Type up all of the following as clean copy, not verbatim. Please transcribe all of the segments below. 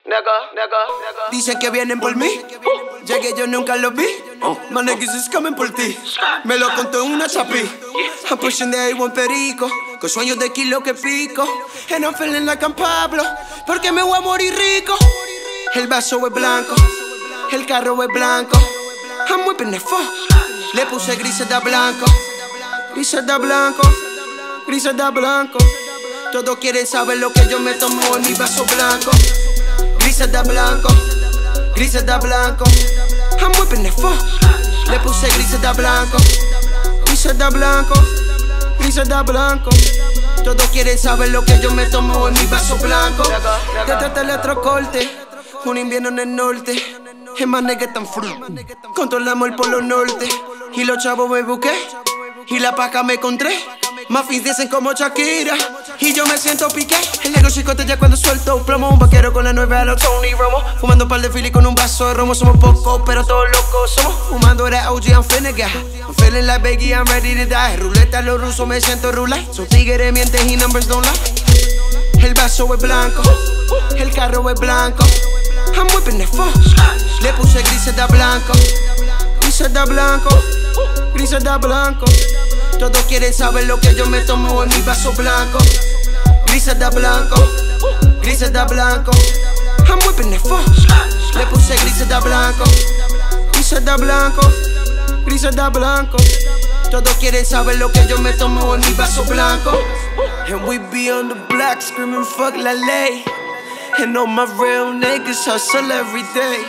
Dicen que vienen por mí. Llegué, yo nunca los vi. My niggas is coming por ti. Me lo contó en una chapi. I'm pushing the A1 perico, con sueños de kilo que pico. And I'm feeling like I'm Pablo, porque me voy a morir rico. El vaso es blanco, el carro es blanco. I'm whipping the fuck. Le puse grises de blanco, grises de blanco, grises de blanco. Todos quieren saber lo que yo me tomo en mi vaso blanco. Grises de blanco, grises de blanco. I'm whipping the fuck. Le puse grises de blanco, grises de blanco, grises de blanco. Todos quieren saber lo que yo me tomo en mi vaso blanco. Desde Teletrocorte, un invierno en el norte. Es más nigga tan free. Controlamos el polo norte. Y los chavos me busqué, y la paca me encontré. Más fins dicen como Shakira, y yo me siento piqué. El ego chicote ya cuando suelto plomo. Un vaquero con la 9 a los Tony Romo. Fumando un par de fili con un vaso de romo. Somos pocos, pero todos locos somos. Fumando era OG, I'm finna get high. I'm feeling like Biggie, I'm ready to die. Ruleta los rusos, me siento roulette. Son tigres, mientes y numbers don't lie. El vaso es blanco, el carro es blanco. I'm whipping the fuck. Le puse grises de blanco, grises de blanco, grises de blanco. Todos quieren saber lo que yo me tomo en mi vaso blanco. Grises de blanco, grises de blanco. I'm whipping the fuck. Le puse grises de blanco, grises de blanco, grises de blanco. Todos quieren saber lo que yo me tomo en mi vaso blanco. And we be on the block screaming fuck la ley. And all my real niggas hustle every day.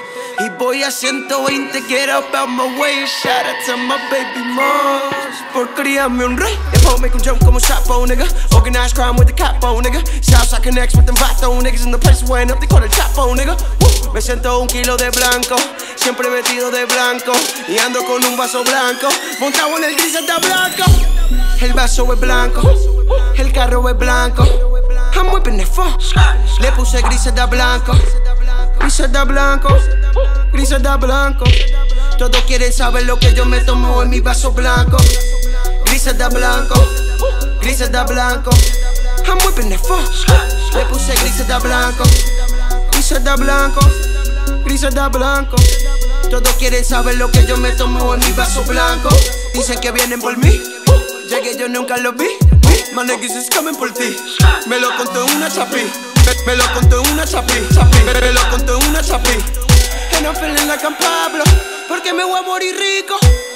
Y voy a 120, get up out my way. Shout out to my baby moms, por criarme un rey. If I make them jump como Chapo, nigga. Organized crime with the capo, nigga. Southside connects with them vato niggas. In the place weighing up, they call it Chapo, nigga. Woo. Me siento 1 kilo de blanco, siempre vestido de blanco. Y ando con un vaso blanco, montado en el grises de blanco. El vaso es blanco, el carro es blanco. I'm whipping the fuck. Le puse grises de blanco, grises de blanco, grises de blanco. Todos quieren saber lo que yo me tomo en mi vaso blanco. Grises de blanco, grises de blanco. I'm whipping the fuck. Le puse grises de blanco, grises de blanco, grises de blanco. Todos quieren saber lo que yo me tomo en mi vaso blanco. Dicen que vienen por mí. Llegué, yo nunca los vi. My niggas is coming por ti. Me lo contó en una chapi. Me lo contó en una chapi. Me lo contó en una chapi. And I'm feeling like I'm Pablo, porque me voy a morir rico.